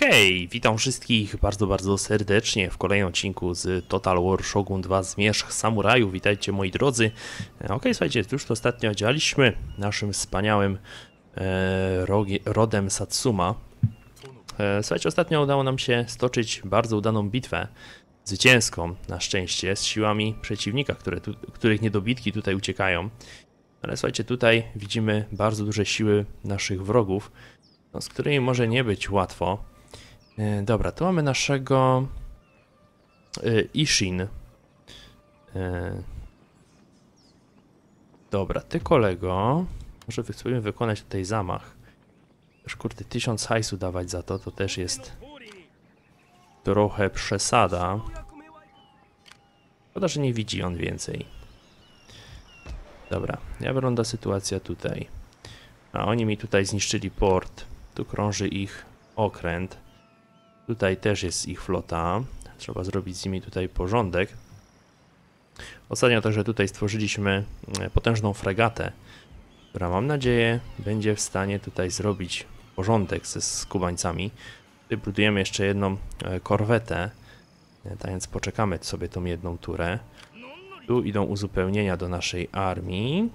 Hej, witam wszystkich bardzo serdecznie w kolejnym odcinku z Total War Shogun 2 Zmierzch Samurajów. Witajcie moi drodzy. Słuchajcie, już to ostatnio działaliśmy naszym wspaniałym rodem Satsuma. Słuchajcie, ostatnio udało nam się stoczyć bardzo udaną bitwę, zwycięską na szczęście, z siłami przeciwnika, których niedobitki tutaj uciekają. Ale słuchajcie, tutaj widzimy bardzo duże siły naszych wrogów, no, z którymi może nie być łatwo. Dobra, tu mamy naszego Ishin. Dobra, ty kolego, może spróbujemy wykonać tutaj zamach. Też kurde, 1000 hajsu dawać za to, to też jest trochę przesada. Szkoda, że nie widzi on więcej. Dobra, jak wygląda sytuacja tutaj? A oni mi tutaj zniszczyli port. Tu krąży ich okręt. Tutaj też jest ich flota. Trzeba zrobić z nimi tutaj porządek. Ostatnio także tutaj stworzyliśmy potężną fregatę, która mam nadzieję będzie w stanie tutaj zrobić porządek ze skubańcami. Tutaj budujemy jeszcze jedną korwetę, tak więc poczekamy sobie tą jedną turę. Tu idą uzupełnienia do naszej armii.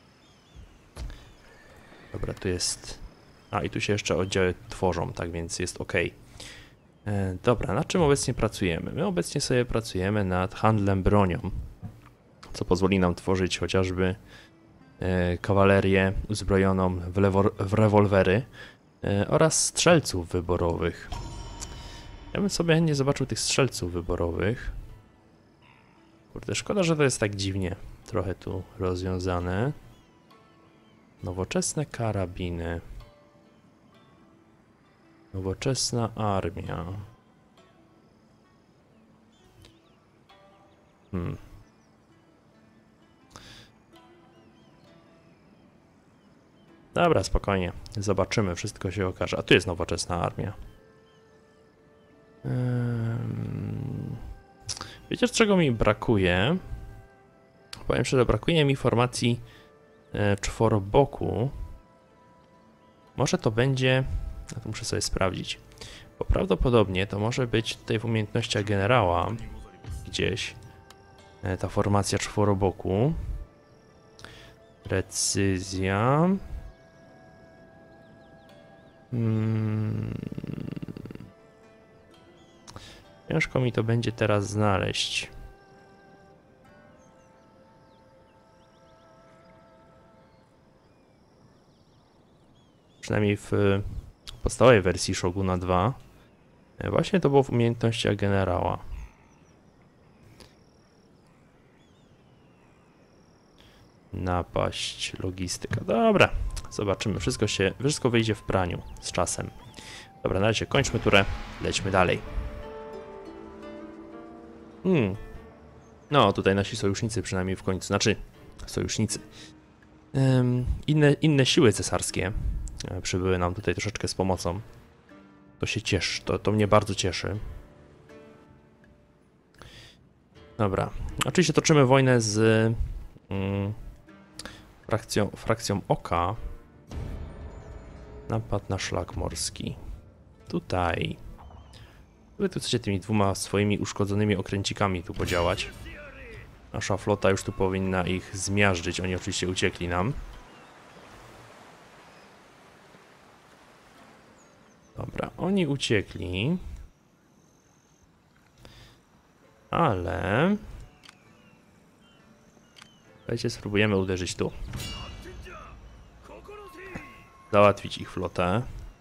Dobra, tu jest... A, i tu się jeszcze oddziały tworzą, tak więc jest ok. Dobra, nad czym obecnie pracujemy? My obecnie sobie pracujemy nad handlem bronią, co pozwoli nam tworzyć chociażby kawalerię uzbrojoną w rewolwery oraz strzelców wyborowych. Ja bym sobie chętnie zobaczył tych strzelców wyborowych. Kurde, szkoda, że to jest tak dziwnie trochę tu rozwiązane. Nowoczesne karabiny. Nowoczesna armia. Dobra, spokojnie. Zobaczymy, wszystko się okaże. A tu jest nowoczesna armia. Wiecie, czego mi brakuje? Powiem szczerze, brakuje mi formacji czworoboku. Może to będzie... Ja to muszę sobie sprawdzić. Bo prawdopodobnie to może być tutaj w umiejętnościach generała gdzieś ta formacja czworoboku. Precyzja. Ciężko mi to będzie teraz znaleźć. Przynajmniej w podstawowej wersji Shoguna 2 właśnie to było w umiejętnościach generała. Napaść, logistyka. Dobra, zobaczymy. Wszystko wyjdzie w praniu z czasem. Dobra, na razie kończmy turę, lećmy dalej. No, tutaj nasi sojusznicy przynajmniej w końcu, znaczy sojusznicy. Inne siły cesarskie przybyły nam tutaj troszeczkę z pomocą. To się cieszy, to mnie bardzo cieszy. Dobra, oczywiście toczymy wojnę z frakcją Oka. Napad na szlak morski. Tutaj. Wy tu chcecie tymi dwoma swoimi uszkodzonymi okręcikami tu podziałać. Nasza flota już tu powinna ich zmiażdżyć, oni oczywiście uciekli nam. Dobra, oni uciekli. Ale... Słuchajcie, spróbujemy uderzyć tu. Załatwić ich flotę.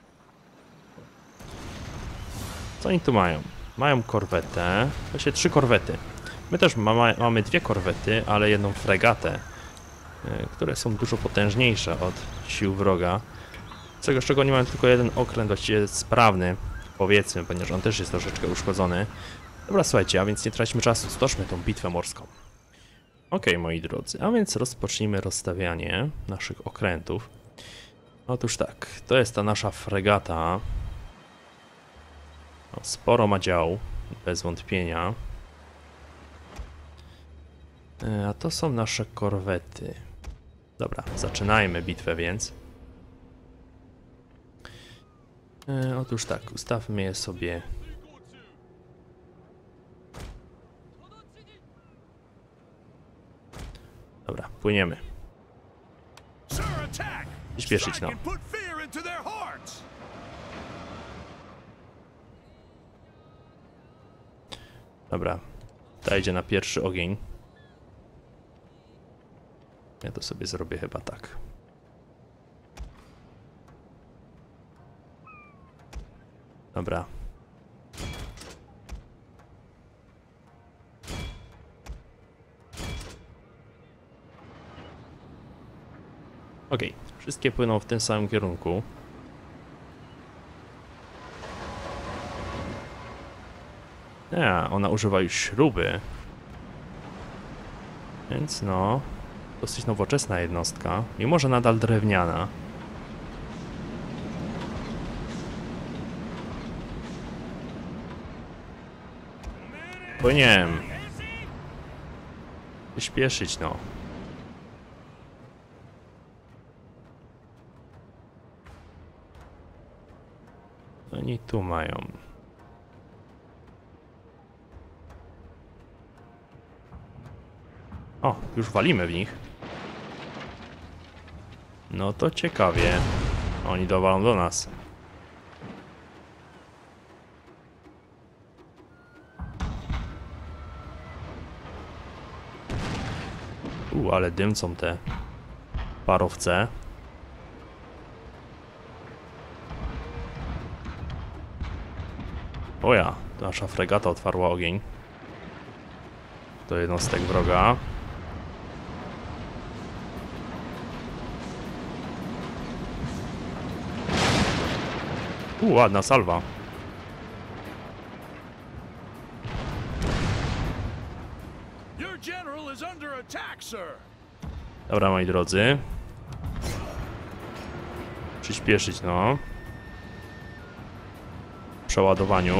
Co oni tu mają? Mają korwetę. Właśnie 3 korwety. My też mamy 2 korwety, ale jedną fregatę, które są dużo potężniejsze od sił wroga. Z czego nie mamy tylko jeden okręt właściwie sprawny, powiedzmy, ponieważ on też jest troszeczkę uszkodzony. Dobra, słuchajcie, a więc nie traćmy czasu, stoczmy tą bitwę morską. Okej, moi drodzy, a więc rozpocznijmy rozstawianie naszych okrętów. Otóż tak, to jest ta nasza fregata. No, sporo ma dział, bez wątpienia. A to są nasze korwety. Dobra, zaczynajmy bitwę więc. Otóż tak, ustawmy je sobie. Dobra, płyniemy. Śpieszyć, no. Dobra, ta idzie na pierwszy ogień. Ja to sobie zrobię chyba tak. Dobra. Okej, wszystkie płyną w tym samym kierunku. Ona używa już śruby. Więc no, dosyć nowoczesna jednostka, mimo że nadal drewniana. Płyniem. Śpieszyć, no. Oni tu mają. O, już walimy w nich. No to ciekawie. Oni dowalą do nas. Ale dymcą te parowce. O ja, nasza fregata otwarła ogień. Do jednostek wroga. Ładna salwa. Dobra, moi drodzy. Przyspieszyć, no. W przeładowaniu.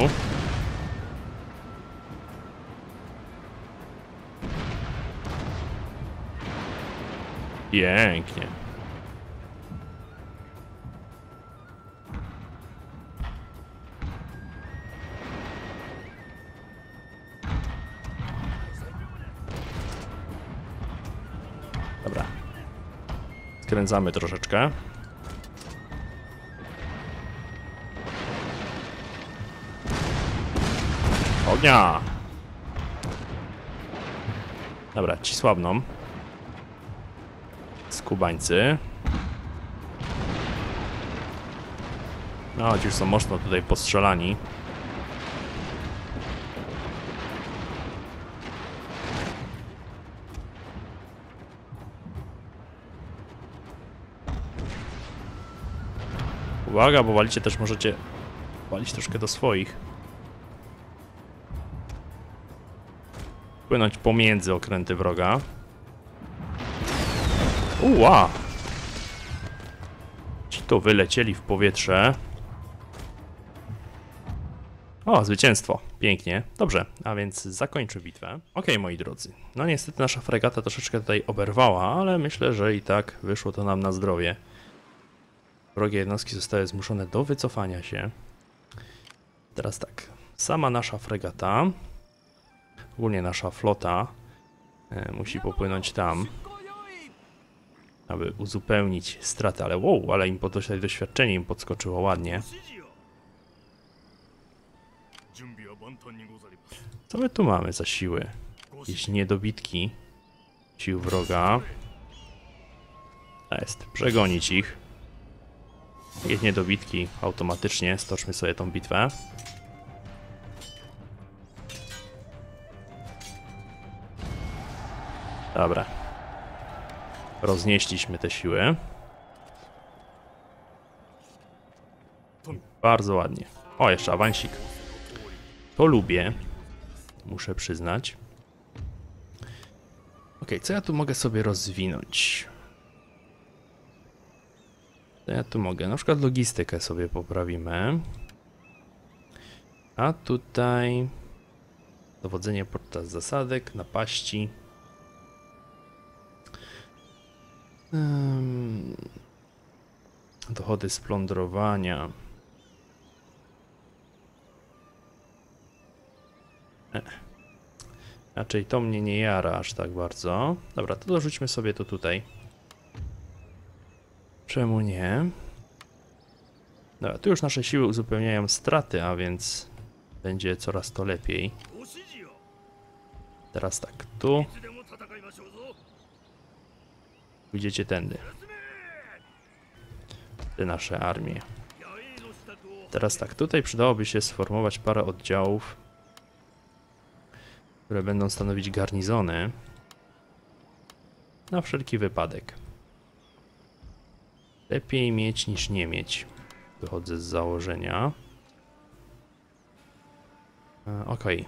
Pięknie. Dobra. Skręcamy troszeczkę. Ognia! Dobra, ci słabną. Skubańcy. No, ci już są mocno tutaj postrzelani. Uwaga, bo walicie też możecie walić troszkę do swoich. Płynąć pomiędzy okręty wroga. Uła! Ci to wylecieli w powietrze. O, zwycięstwo. Pięknie. Dobrze, a więc zakończę bitwę. Okej, moi drodzy. No niestety nasza fregata troszeczkę tutaj oberwała, ale myślę, że i tak wyszło to nam na zdrowie. Wrogie jednostki zostały zmuszone do wycofania się. Teraz tak. Sama nasza fregata, ogólnie nasza flota musi popłynąć tam, aby uzupełnić straty, ale wow, ale im tutaj doświadczenie im podskoczyło ładnie. Co my tu mamy za siły? Jakieś niedobitki sił wroga. Jest, przegonić ich. Jakieś niedobitki automatycznie, stoczmy sobie tą bitwę. Dobra. Roznieśliśmy te siły. Bardzo ładnie. O, jeszcze awansik. To lubię. Muszę przyznać. Ok, co ja tu mogę sobie rozwinąć? To ja tu mogę. Na przykład logistykę sobie poprawimy. A tutaj dowodzenie podczas zasadek, napaści. Dochody z plądrowania. Raczej to mnie nie jara aż tak bardzo. Dobra, to dorzućmy sobie to tutaj. Czemu nie? Dobra, tu już nasze siły uzupełniają straty, a więc będzie coraz to lepiej. Teraz tak, tu. Pójdziecie tędy. Te nasze armie. Teraz tak, tutaj przydałoby się sformować parę oddziałów, które będą stanowić garnizony. Na wszelki wypadek. Lepiej mieć niż nie mieć. Wychodzę z założenia. Okej.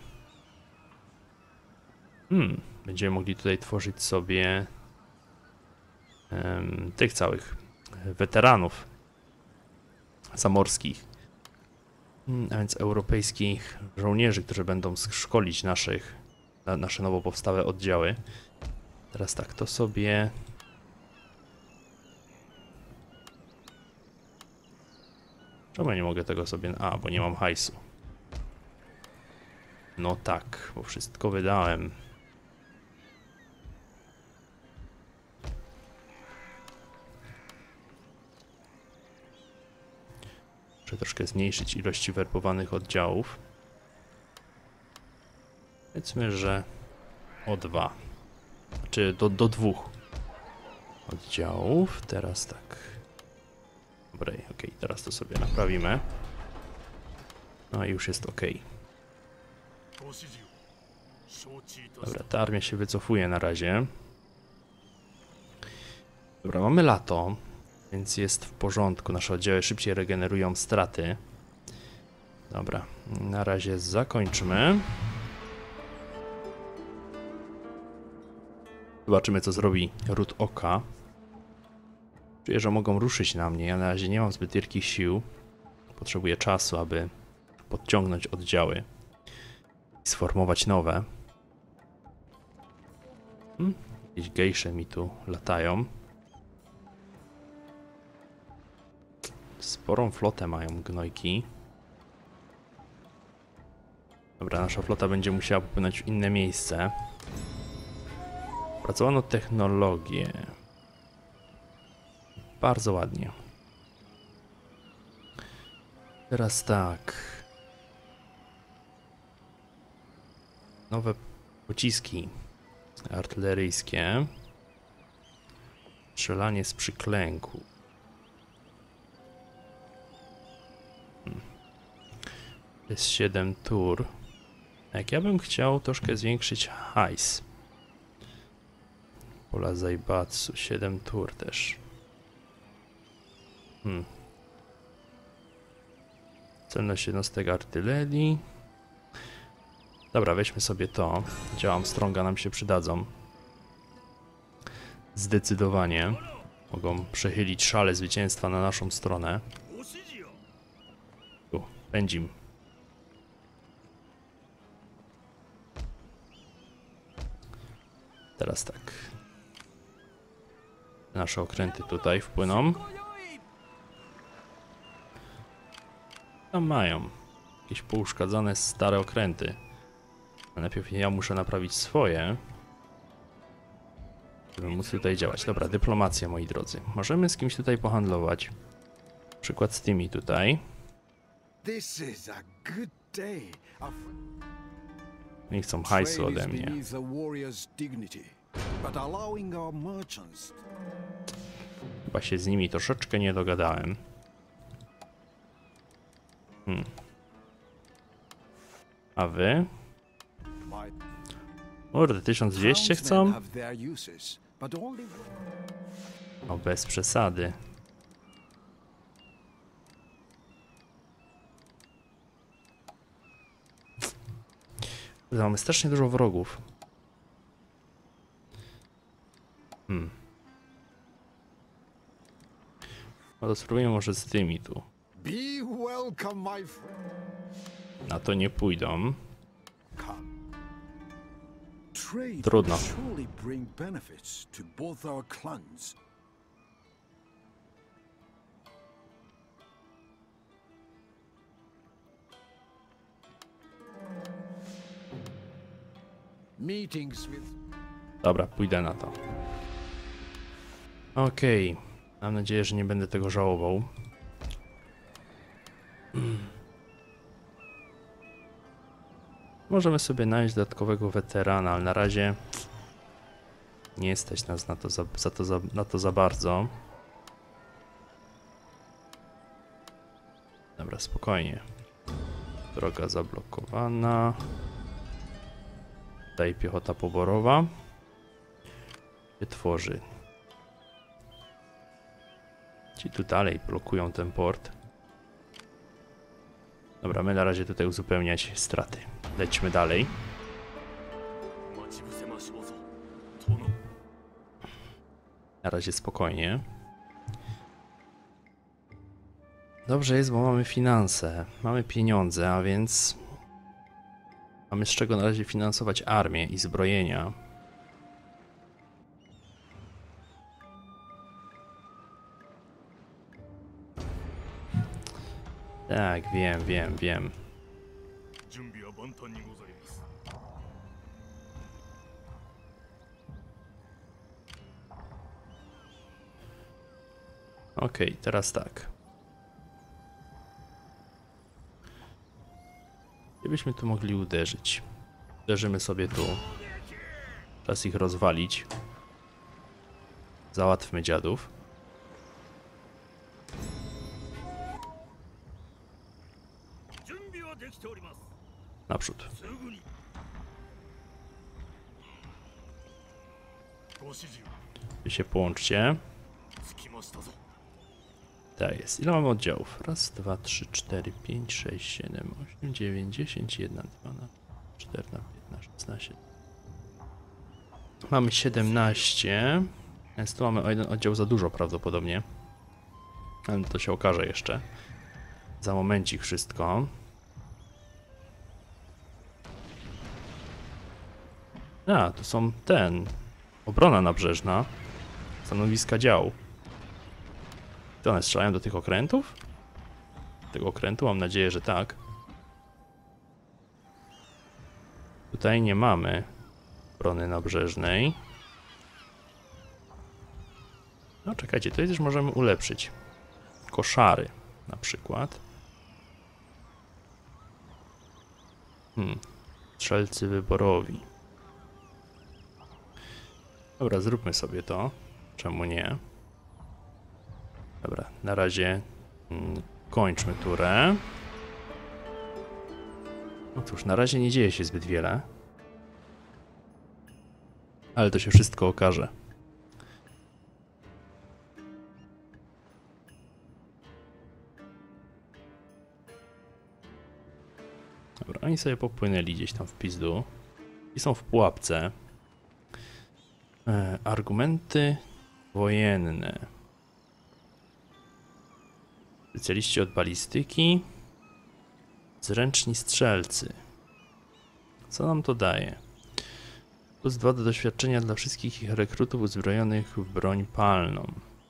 Będziemy mogli tutaj tworzyć sobie tych całych weteranów zamorskich. A więc europejskich żołnierzy, którzy będą szkolić nasze nowo powstałe oddziały. Teraz tak, to sobie... Czemu ja nie mogę tego sobie... A, bo nie mam hajsu. No tak, bo wszystko wydałem. Muszę troszkę zmniejszyć ilości werbowanych oddziałów. Powiedzmy, że o 2. Znaczy do 2 oddziałów. Teraz tak. Dobra, okej, teraz to sobie naprawimy. No i już jest ok. Dobra, ta armia się wycofuje na razie. Dobra, mamy lato, więc jest w porządku. Nasze oddziały szybciej regenerują straty. Dobra, na razie zakończmy. Zobaczymy, co zrobi Ród Oka. Czuję, że mogą ruszyć na mnie. Ja na razie nie mam zbyt wielkich sił. Potrzebuję czasu, aby podciągnąć oddziały i sformować nowe. Jakieś gejsze mi tu latają. Sporą flotę mają gnojki. Dobra, nasza flota będzie musiała popłynąć w inne miejsce. Opracowano technologię. Bardzo ładnie. Teraz tak. Nowe pociski artyleryjskie. Strzelanie z przyklęku. Jest 7 tur. Jak ja bym chciał troszkę zwiększyć hajs. Pola Zaibatsu, 7 tur też. Celność jednostek artylerii. Dobra, weźmy sobie to. Działa Armstronga nam się przydadzą. Zdecydowanie. Mogą przechylić szale zwycięstwa na naszą stronę. Tu, pędzim. Teraz tak. Nasze okręty tutaj wpłyną. Tam mają jakieś pouszkadzane stare okręty. Najpierw ja muszę naprawić swoje, żeby móc tutaj działać. Dobra, dyplomacja, moi drodzy. Możemy z kimś tutaj pohandlować. Przykład z tymi tutaj. Nie chcą hajsu ode mnie. Chyba się z nimi troszeczkę nie dogadałem. A wy? Kurde, 1200 chcą? O, bez przesady. Mamy strasznie dużo wrogów. No to spróbujmy może z tymi tu. Na to nie pójdą. Trudno. Meetings with... Dobra, pójdę na to. Okej. Mam nadzieję, że nie będę tego żałował. Możemy sobie znaleźć dodatkowego weterana, ale na razie nie stać nas na to za bardzo. Dobra, spokojnie. Droga zablokowana. Tutaj piechota poborowa się tworzy. Ci tu dalej blokują ten port. Dobra, my na razie tutaj uzupełniać straty. Lećmy dalej. Na razie spokojnie. Dobrze jest, bo mamy finanse, mamy pieniądze, a więc mamy z czego na razie finansować armię i zbrojenia. Tak, wiem. Okej, teraz tak. Gdzie byśmy tu mogli uderzyć? Uderzymy sobie tu. Czas ich rozwalić. Załatwmy dziadów. Naprzód. Wy się połączcie. Tak jest. Ile mamy oddziałów? Raz, 2, 3, 4, 5, 6, 7, 8, 9, 10, 1, 2, 4, 15, 16. Mamy 17. Więc tu mamy o jeden oddział za dużo prawdopodobnie. Ale to się okaże jeszcze. Za momencik wszystko. A, tu są obrona nabrzeżna. Stanowiska dział. To one strzelają do tych okrętów? Tego okrętu? Mam nadzieję, że tak. Tutaj nie mamy obrony nabrzeżnej. No czekajcie, tutaj też możemy ulepszyć. Koszary na przykład. Strzelcy wyborowi. Dobra, zróbmy sobie to. Czemu nie? Dobra, na razie kończmy turę. No cóż, na razie nie dzieje się zbyt wiele. Ale to się wszystko okaże. Dobra, oni sobie popłynęli gdzieś tam w pizdu. I są w pułapce. Argumenty wojenne. Specjaliści od balistyki. Zręczni strzelcy. Co nam to daje? Plus 2 do doświadczenia dla wszystkich ich rekrutów uzbrojonych w broń palną.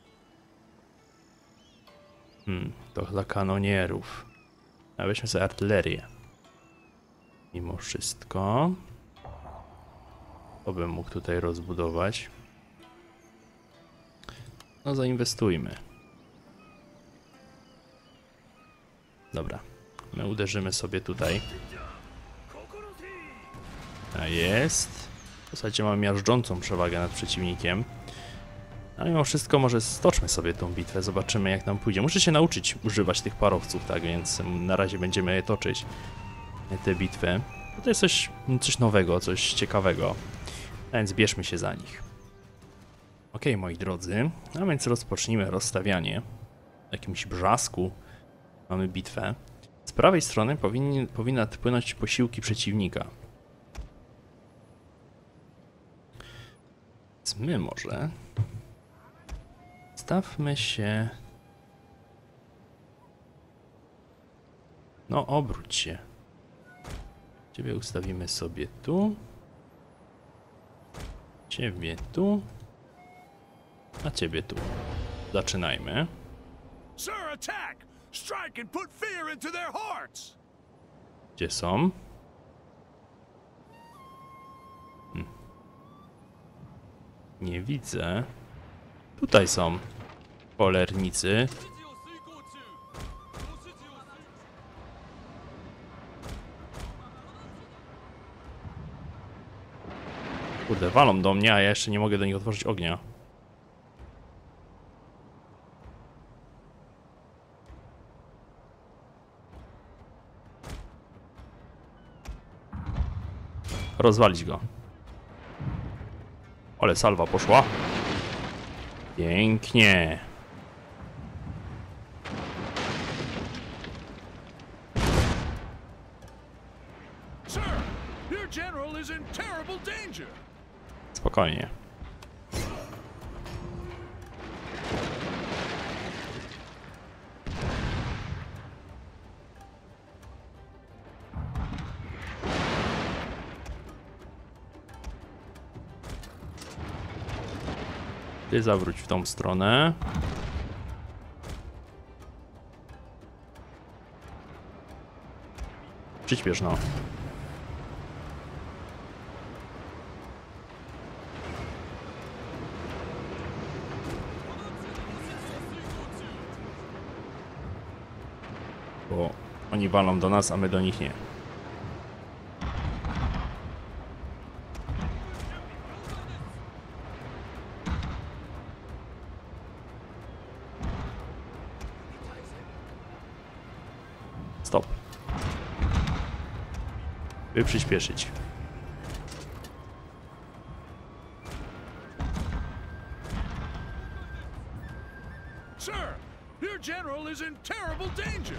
To dla kanonierów. A weźmy sobie artylerię. Mimo wszystko. To bym mógł tutaj rozbudować. No zainwestujmy. Dobra. My uderzymy sobie tutaj. A jest. W zasadzie mamy miażdżącą przewagę nad przeciwnikiem. Ale mimo wszystko może stoczmy sobie tą bitwę. Zobaczymy jak nam pójdzie. Muszę się nauczyć używać tych parowców, tak więc na razie będziemy je toczyć. Te bitwy. To jest coś nowego, coś ciekawego. A więc bierzmy się za nich. Ok, moi drodzy. A więc rozpocznijmy rozstawianie. W jakimś brzasku mamy bitwę. Z prawej strony powinny płynąć posiłki przeciwnika. Więc my może stawmy się... No, obróć się. Ciebie ustawimy sobie tu. Ciebie tu. A ciebie tu. Zaczynajmy. Gdzie są? Nie widzę. Tutaj są cholernicy. Kurde, walą do mnie, a ja jeszcze nie mogę do nich otworzyć ognia. Rozwalić go. Ale salwa poszła. Pięknie. Sir, your general is in terrible danger. Spokojnie. Ty zawróć w tą stronę. Przyśpiesz no. Bo oni walą do nas, a my do nich nie. Stop. By przyspieszyć. Sir, your general is in terrible danger.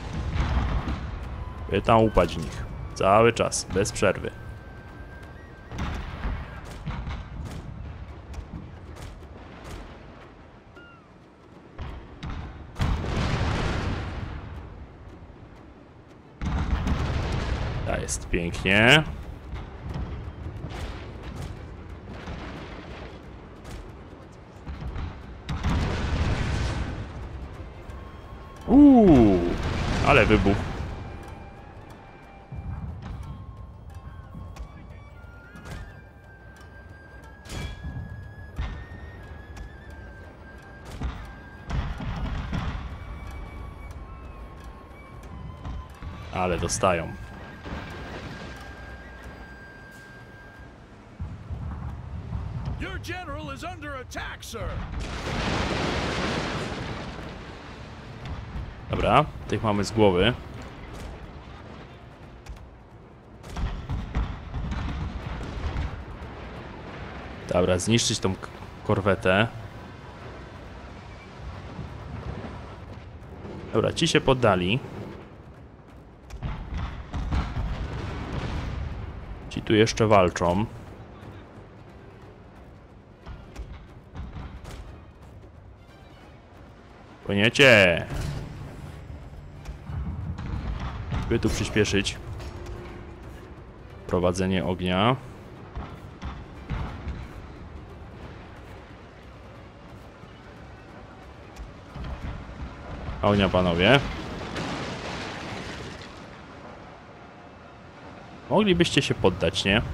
By tam upaść w nich. Cały czas, bez przerwy. Tak jest, pięknie. Ale wybuch. Ale dostają. Your general is under attack, sir. Dobra, tych mamy z głowy. Dobra, zniszczyć tą korwetę. Dobra, ci się poddali. Ci tu jeszcze walczą. Płyniecie! By tu przyspieszyć prowadzenie ognia. Ognia, panowie. Moglibyście się poddać, nie?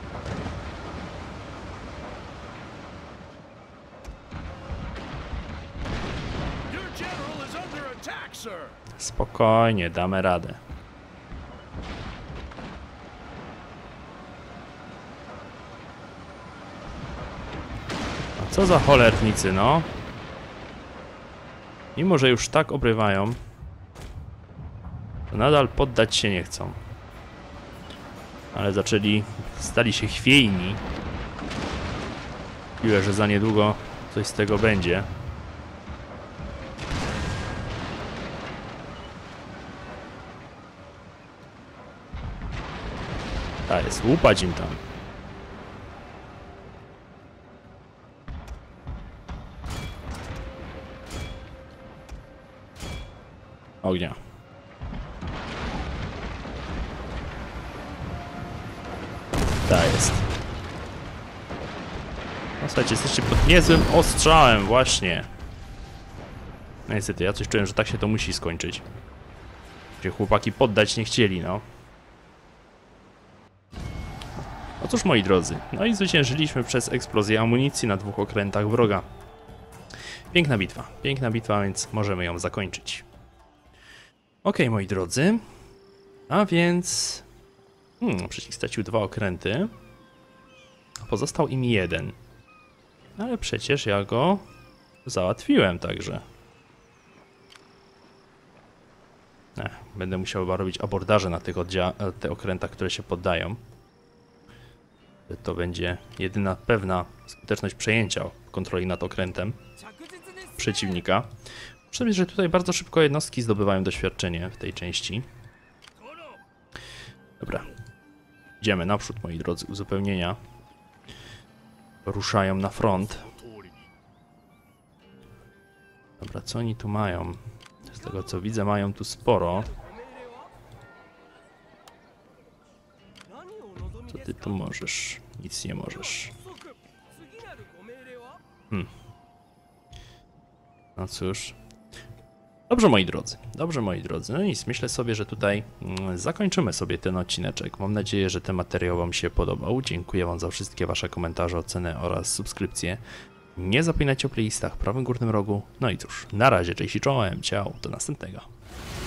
Your general is under attack, sir. Spokojnie, damy radę. A co za cholernicy, no? Mimo że już tak obrywają, to nadal poddać się nie chcą. Ale stali się chwiejni. Mówię, że za niedługo coś z tego będzie. Tak jest, łupać im tam. Ognia. Tak jest. No słuchajcie, jesteście pod niezłym ostrzałem, właśnie. No niestety, ja coś czułem, że tak się to musi skończyć. Gdzie chłopaki poddać nie chcieli, no. No cóż, moi drodzy, no i zwyciężyliśmy przez eksplozję amunicji na 2 okrętach wroga. Piękna bitwa, więc możemy ją zakończyć. Ok, moi drodzy, a więc... przeciw stracił 2 okręty, pozostał im 1. Ale przecież ja go załatwiłem także. Będę musiał chyba robić abordaże na tych okrętach, które się poddają. To będzie jedyna pewna skuteczność przejęcia kontroli nad okrętem przeciwnika. Muszę powiedzieć, że tutaj bardzo szybko jednostki zdobywają doświadczenie w tej części. Dobra. Idziemy naprzód, moi drodzy, uzupełnienia. Ruszają na front. Dobra, co oni tu mają? Z tego co widzę, mają tu sporo. Co ty tu możesz? Nic nie możesz. No cóż. Dobrze, moi drodzy. No i myślę sobie, że tutaj zakończymy sobie ten odcineczek. Mam nadzieję, że ten materiał wam się podobał. Dziękuję wam za wszystkie wasze komentarze, oceny oraz subskrypcje. Nie zapominajcie o playlistach w prawym górnym rogu. No i cóż, na razie, cześć i czołem, ciao, do następnego.